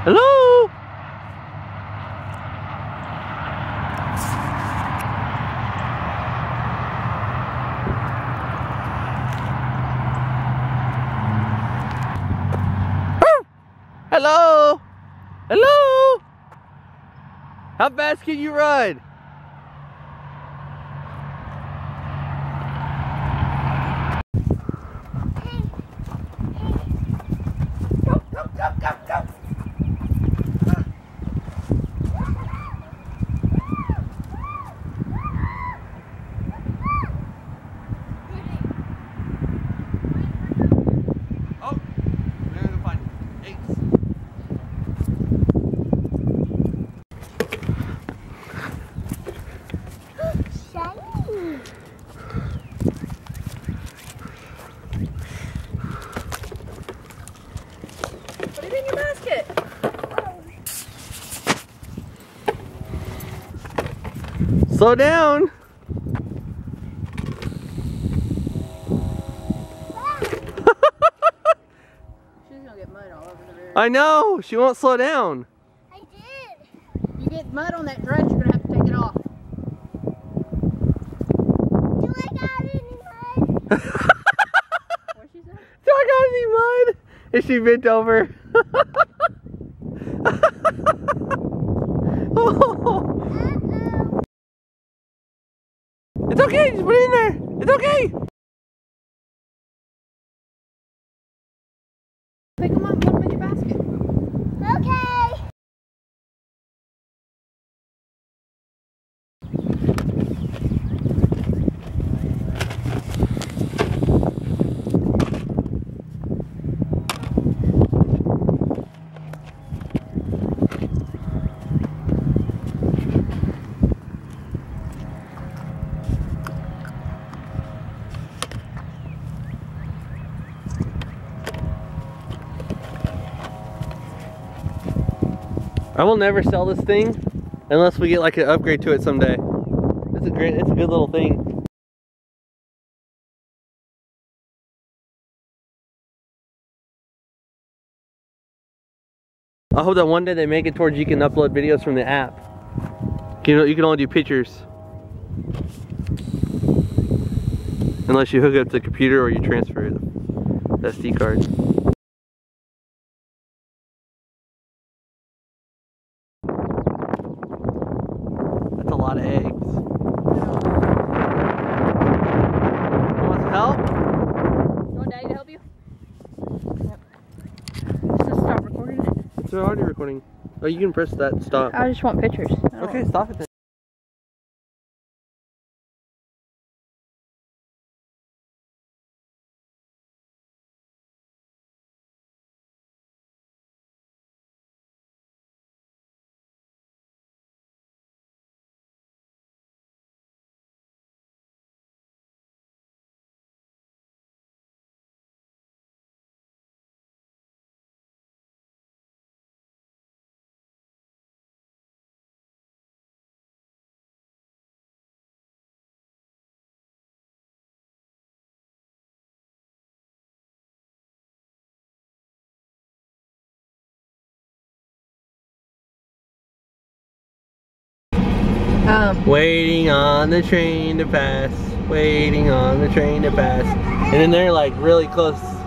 Hello? Hello? Hello? How fast can you run? Go, go, go, go, go. Oh, we're gonna find eggs. Shiny. Put it in your basket. Slow down. She's gonna get mud all over there. I know, she won't slow down. I did. You get mud on that dress, you're gonna have to take it off. Do I got any mud? What'd she say? Do I got any mud? Is she bent over? Uh-oh. It's okay, just put it in there. It's okay. Pick them up, put them in your basket. Okay. I will never sell this thing unless we get like an upgrade to it someday. It's a good little thing. I hope that one day they make it towards you can upload videos from the app. You can only do pictures. Unless you hook it up to the computer or you transfer it. The SD card. That's a lot of eggs. Want some help? You want Daddy to help you? Yep. Just stop recording it. It's already recording. Oh, you can press that stop. I just want pictures. Okay, stop it then. Waiting on the train to pass. Waiting on the train to pass. And then they're like really close